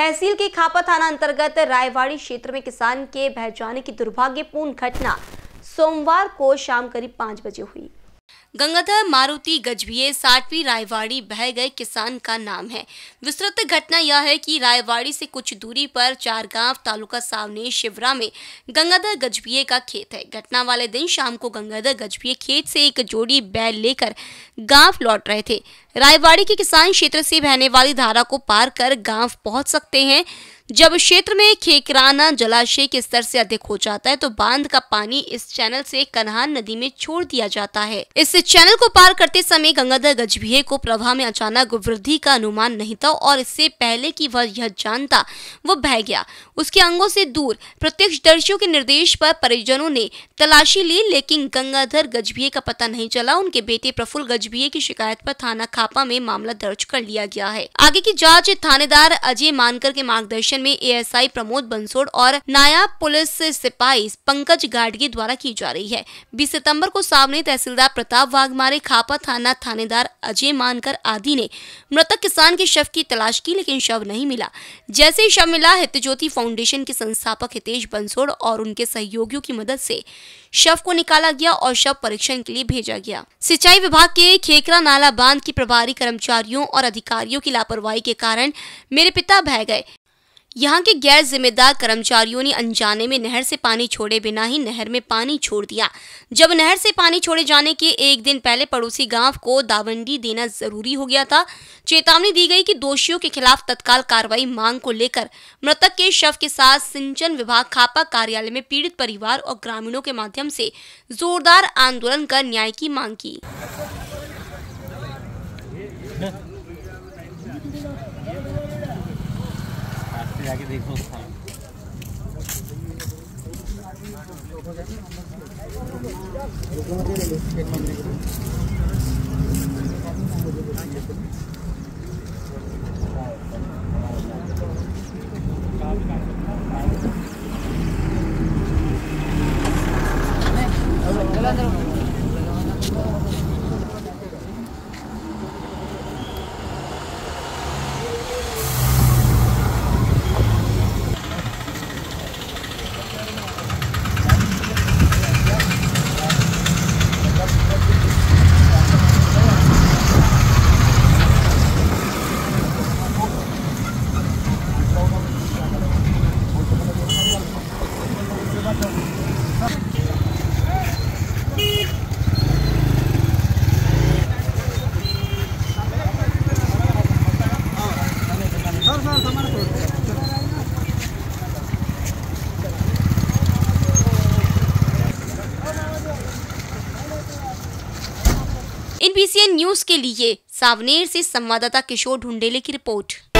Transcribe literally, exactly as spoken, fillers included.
तहसील के खापा थाना अंतर्गत रायवाड़ी क्षेत्र में किसान के बह जाने की दुर्भाग्यपूर्ण घटना सोमवार को शाम करीब पाँच बजे हुई। गंगाधर मारुति गजभिये साठवीं रायवाड़ी बह गए किसान का नाम है। विस्तृत घटना यह है कि रायवाड़ी से कुछ दूरी पर चार गांव तालुका सावनेर शिवरा में गंगाधर गजभिये का खेत है। घटना वाले दिन शाम को गंगाधर गजभिये खेत से एक जोड़ी बैल लेकर गांव लौट रहे थे। रायवाड़ी के किसान क्षेत्र से बहने वाली धारा को पार कर गांव पहुंच सकते हैं। जब क्षेत्र में खेकराना जलाशय के स्तर से अधिक हो जाता है तो बांध का पानी इस चैनल से कन्हान नदी में छोड़ दिया जाता है। इस चैनल को पार करते समय गंगाधर गजभिये को प्रवाह में अचानक वृद्धि का अनुमान नहीं था और इससे पहले कि वह यह जानता वो बह गया। उसके अंगों से दूर प्रत्यक्षदर्शियों के निर्देश पर परिजनों ने तलाशी ली, लेकिन गंगाधर गजभिये का पता नहीं चला। उनके बेटे प्रफुल्ल गजभिये की शिकायत पर थाना खापा में मामला दर्ज कर लिया गया है। आगे की जांच थानेदार अजय मानकर के मार्गदर्शन में एएसआई प्रमोद बंसोड़ और नायब पुलिस सिपाही पंकज गाडगे द्वारा की जा रही है। बीस सितंबर को सावनेर तहसीलदार प्रताप वाघमारे, खापा थाना थानेदार अजय मानकर आदि ने मृतक किसान के शव की तलाश की, लेकिन शव नहीं मिला। जैसे ही शव मिला, हितज्योति फाउंडेशन के संस्थापक हितेश बंसोड़ और उनके सहयोगियों की मदद से शव को निकाला गया और शव परीक्षण के लिए भेजा गया। सिंचाई विभाग के खेकरा नाला बांध की प्रभारी कर्मचारियों और अधिकारियों की लापरवाही के कारण मेरे पिता बह गए। यहाँ के गैर जिम्मेदार कर्मचारियों ने अनजाने में नहर से पानी छोड़े बिना ही नहर में पानी छोड़ दिया। जब नहर से पानी छोड़े जाने के एक दिन पहले पड़ोसी गांव को दावंडी देना जरूरी हो गया था। चेतावनी दी गई कि दोषियों के खिलाफ तत्काल कार्रवाई मांग को लेकर मृतक के शव के साथ सिंचन विभाग खापा कार्यालय में पीड़ित परिवार और ग्रामीणों के माध्यम से जोरदार आंदोलन कर न्याय की मांग की। जाके देखो एनबीसीएन न्यूज के लिए सावनेर से संवाददाता किशोर ढुंडेले की रिपोर्ट।